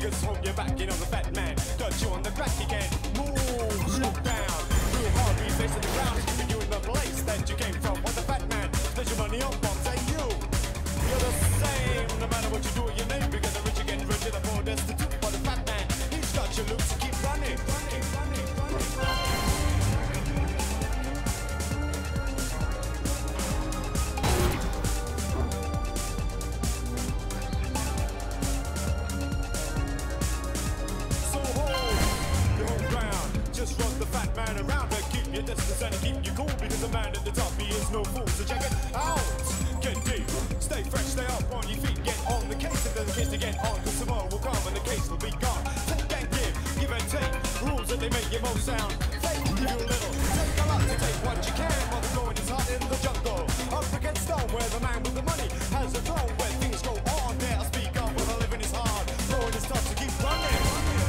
because home you're back, you know the fat man. Got you on the crack, you can't move. Look down, real hard, be facing the ground. It's keeping you in the place that you came from. What the fat man, spend your money on bombs, and you're the same. No matter what you do with your name, because the rich are getting richer, the poor destitute. But the fat man, he's got your loot to keep running. Just run the fat man around and keep your distance and keep you cool, because the man at the top, he is no fool. So check it out, get deep, stay fresh, stay up on your feet, get on the case. If there's a case to get on, cause tomorrow will come and the case will be gone. Take and give and take, rules that they make you most sound. Fake, give you a little, take a lot to take what you can, while the going is hot in the jungle. Up against stone, where the man with the money has a throne, where things go on. There I speak up, where the living is hard, growing is tough to keep running.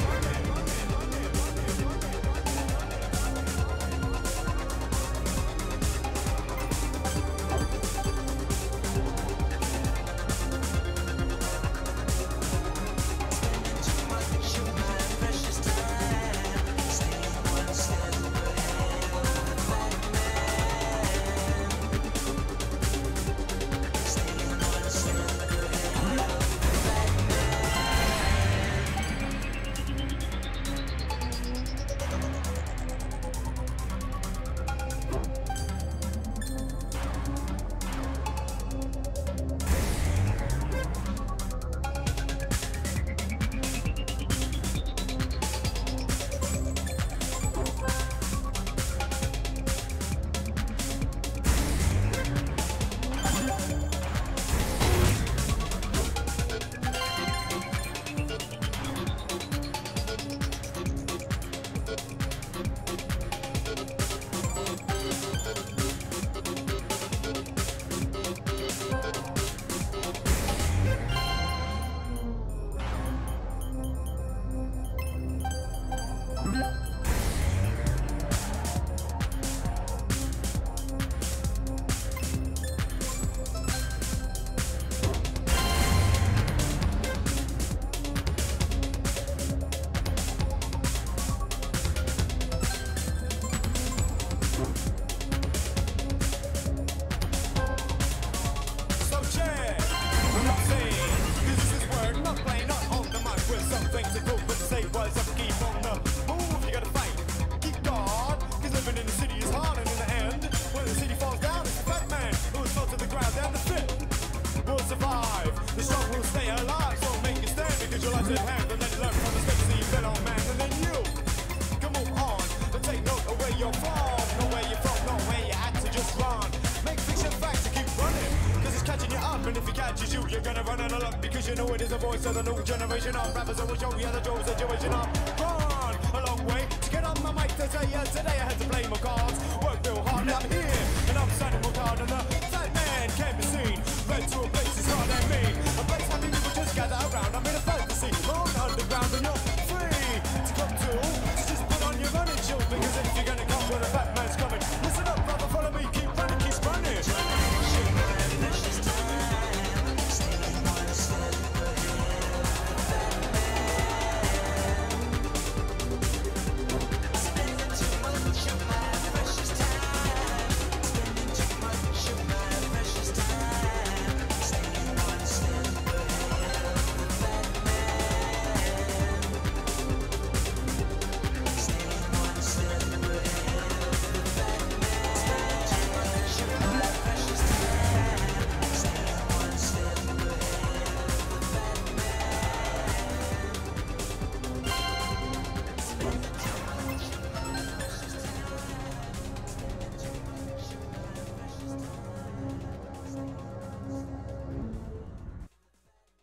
You're gonna run out of luck, because you know it is the voice of the new generation of rappers that will show you the true situation of gone a long way to get on my mic to say today I had to play my cards, work real hard. I'm here and I'm signing my card, and the fat man can't be seen. Red to a place is hard and mean, a place happy people just gather around. I'm in a fantasy, on underground, and you're free to come to. So just put on your running shoes, because if you're gonna come when a fat man's coming, listen up, brother, follow me, keep running, keep running.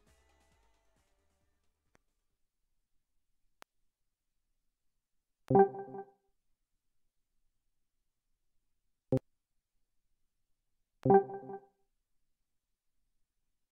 You